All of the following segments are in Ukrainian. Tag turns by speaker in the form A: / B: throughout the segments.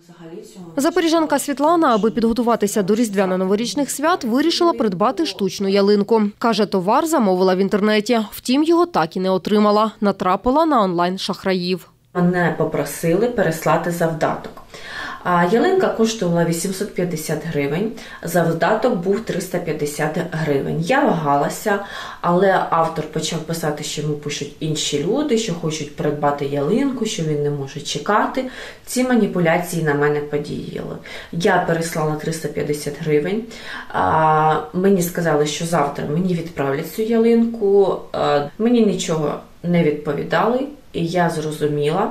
A: Запоріжанка Світлана, аби підготуватися до різдвяно-новорічних свят, вирішила придбати штучну ялинку. Каже, товар замовила в інтернеті, втім його так і не отримала. Натрапила на онлайн-шахраїв.
B: Мене попросили переслати завдаток. Ялинка коштувала 850 гривень, завдаток був 350 гривень. Я вагалася, але автор почав писати, що йому пишуть інші люди, що хочуть придбати ялинку, що він не може чекати. Ці маніпуляції на мене подіяли. Я переслала 350 гривень. Мені сказали, що завтра мені відправлять цю ялинку. Мені нічого не відповідали, і я зрозуміла,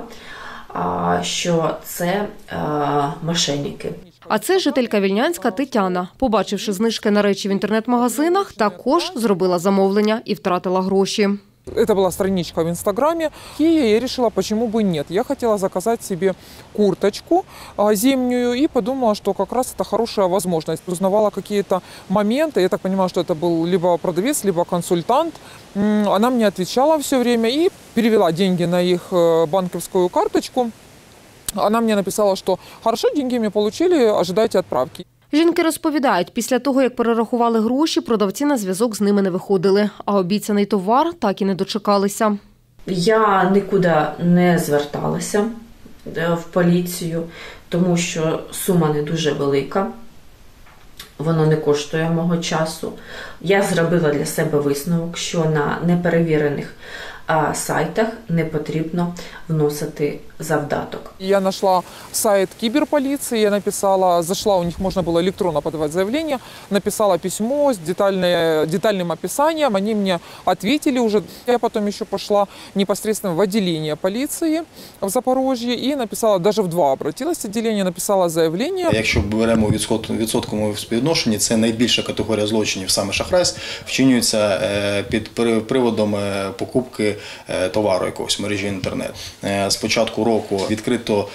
B: що це мошенники.
A: А це жителька Вільнянська Тетяна. Побачивши знижки на речі в інтернет-магазинах, також зробила замовлення і втратила гроші.
C: Это была страничка в Инстаграме, и я решила, почему бы нет. Я хотела заказать себе курточку зимнюю и подумала, что как раз это хорошая возможность. Узнавала какие-то моменты, я так понимаю, что это был либо продавец, либо консультант. Она мне отвечала все время и перевела деньги на их банковскую карточку. Она мне написала, что хорошо, деньги мне получили, ожидайте отправки.
A: Жінки розповідають, після того, як перерахували гроші, продавці на зв'язок з ними не виходили, а обіцяний товар так і не дочекалися.
B: Я нікуди не зверталася в поліцію, тому що сума не дуже велика, воно не коштує мого часу. Я зробила для себе висновок, що на неперевірених сайтах не потрібно вносити завдаток.
C: Я нашла сайт киберполиции, я написала, зашла, у них можно было электронно подавать заявление, написала письмо с детальным описанием, они мне ответили уже. Я потом еще пошла непосредственно в отделение полиции в Запорожье и написала, даже в 2 обратилась отделение, написала заявление.
D: Якщо беремо відсотковому співвідношенні, це найбільша категорія злочинів, саме шахрайств, вчинюється під приводом покупки товару якогось в мережі інтернет. З початку року відкрито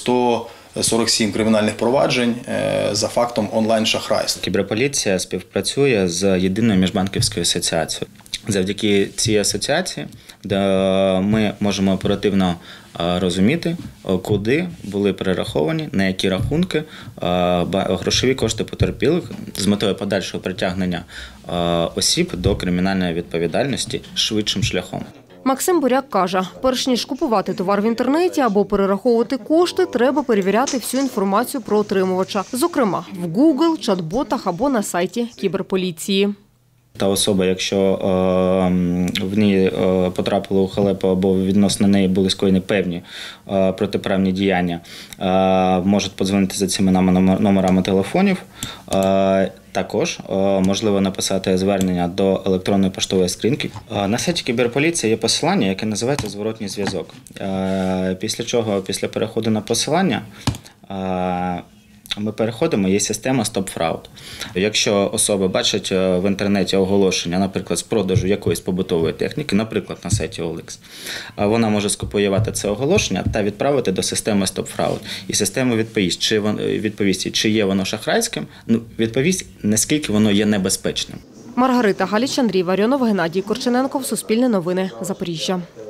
D: 147 кримінальних проваджень за фактом онлайн-шахрайств.
E: Кіберполіція співпрацює з Єдиною міжбанківською асоціацією. Завдяки цій асоціації ми можемо оперативно розуміти, куди були перераховані, на які рахунки грошові кошти потерпілих з метою подальшого притягнення осіб до кримінальної відповідальності швидшим шляхом.
A: Максим Буряк каже, перш ніж купувати товар в інтернеті або перераховувати кошти, треба перевіряти всю інформацію про отримувача. Зокрема, в Google, чат-ботах або на сайті кіберполіції.
E: Та особа, якщо в ній потрапила у халепу або відносно неї були скоєні певні протиправні діяння, можуть подзвонити за цими номерами телефонів. Також можливо написати звернення до електронної поштової скриньки. На сайті кіберполіції є посилання, яке називається «Зворотній зв'язок». Після чого, після переходу на посилання, ми переходимо, є система «Стоп-фрауд». Якщо особа бачить в інтернеті оголошення, наприклад, з продажу якоїсь побутової техніки, наприклад, на сайті OLX, вона може скопіювати це оголошення та відправити до системи «Стоп-фрауд». І система відповість, чи є воно шахрайським, відповість, наскільки воно є небезпечним.
A: Маргарита Галіч, Андрій Варіонов, Геннадій Корчененков, Суспільне новини, Запоріжжя.